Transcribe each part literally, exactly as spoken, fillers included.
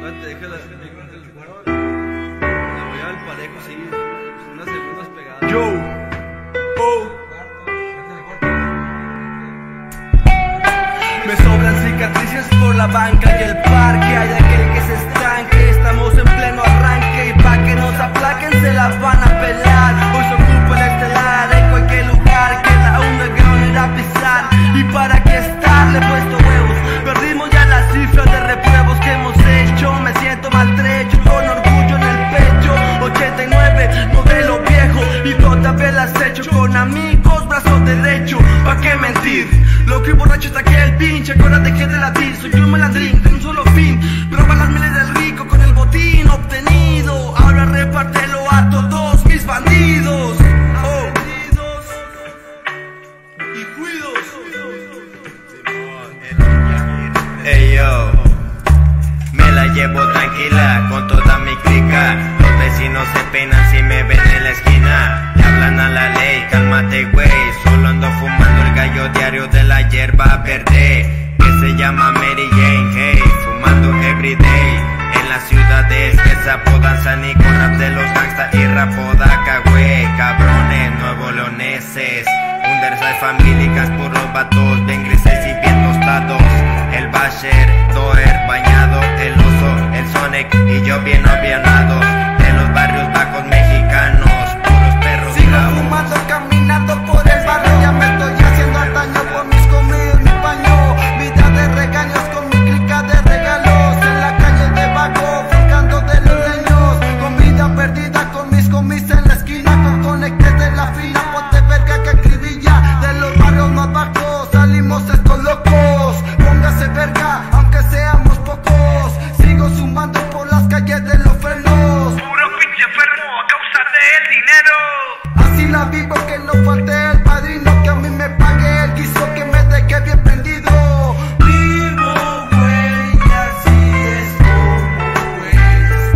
Espérate, déjala. La voy al parejo, sí. Unas segundas pegadas. Yo. Oh. Me sobran cicatrices por la banca y el parque. Hay aquel que se estanque. Estamos en pleno arranque. Y pa' que nos aplaquen se las van a pelar. Hoy se ocupa el estelar en cualquier lugar que la underground irá a pisar. Y para qué estarle puesto huevos. Perdimos ya la cifra de repruebos que hemos hecho. Me siento maltrecho con orgullo en el pecho. ochenta y nueve, modelo viejo. Y todavía las hecho con amigos, brazo derecho. ¿Pa' qué mentir? Lo que borracho está que el pinche. Acuérdate que de latir soy un malandrín con un solo fin. Roba las miles del rico con el botín obtenido. Ahora repártelo a todos mis bandidos. Oh. Y cuidos. Ey yo, me la llevo tranquila con toda mi clica. Los vecinos se peinan si me ven en la esquina. Le hablan a la ley, cálmate güey. Solo ando fumando el gallo diario de la hierba verde que se llama Mary Jane. Hey, fumando everyday en las ciudades que se apodan San y con rap de los gangsta y rapodaca güey. Cabrones nuevo leoneses, Underside famílicas por los vatos bien grises y bien tostados. El Basher, Doer, bañado, el oso, el Sonic y yo bien avianados. De los barrios bajos mexicanos, puros perros. Sigo bravos. fumando, caminando por el barrio. Ya me estoy haciendo daño por mis comidas, mi paño. Vida de regaños con mi clica de regalos. En la calle de vago, buscando de los leños. Comida perdida con mis comis en la esquina. Con conectes de la fina, ponte verga que acribilla. De los barrios más bajos, salimos estos locos. Póngase verga, aunque seamos pocos. Sigo sumando por las calles de los frenos. Puro pinche enfermo a causa del dinero. Así la vivo, que no falte el padrino. Que a mí me pague el guiso, que me deje bien prendido. Vivo, güey, y así es como es.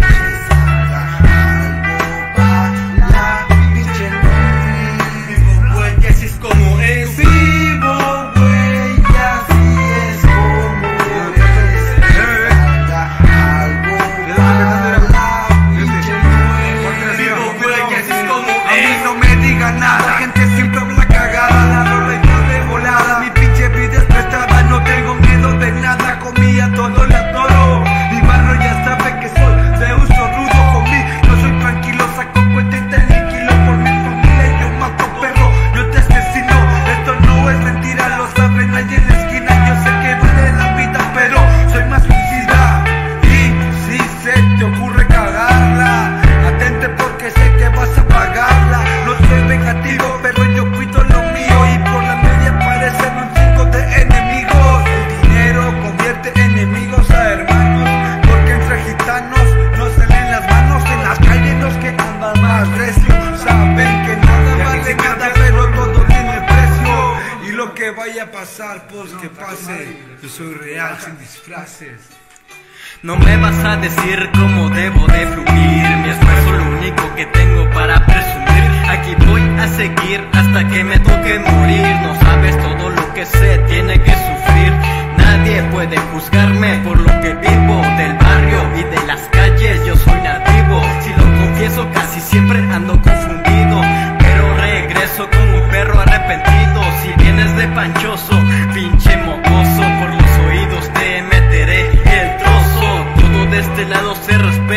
Algo va la pinche noche. Vivo, güey, y así es como es. Vivo, güey, y así es como es. Algo va la pinche noche. Vivo, güey, y así es como es. A mí no me digan nada, la gente siempre habla cagada. La rola y no de volada, mi pinche vida es prestada. No tengo miedo de nada, comía todo el toro. Mi barrio ya sabe que soy de uso rudo, homie. No soy tranquilo, saco cuenta y te aniquilo. Por mi familia yo mato perro, yo te asesino. Esto no es mentira, lo sabe nadie en la esquina. Yo sé que vale la vida, pero soy más suicida. Y si se te ocurre cagarla, atente porque sé que vas a pagarla. No soy vengativo, pero yo cuido lo mío. Y por la media parecen un chingo de enemigos. El dinero convierte enemigos a hermanos, porque entre gitanos no salen las manos. En las calles los que andan más recios saben que nada vale nada, pero todo tiene precio. Y lo que vaya a pasar, pues que pase. Yo soy real sin disfraces. No me vas a decir cómo debo de fluir. Mi esfuerzo lo único que tengo para presumir. Aquí voy a seguir hasta que me toque morir. No sabes todo lo que se tiene que sufrir. Nadie puede juzgarme por lo que vivo. Del barrio y de las calles yo soy nativo. Si lo confieso casi siempre ando confundido, pero regreso como un perro arrepentido. Si vienes de panchoso, pinche mocoso, por los oídos te meteré el trozo. Todo de este lado se respeta.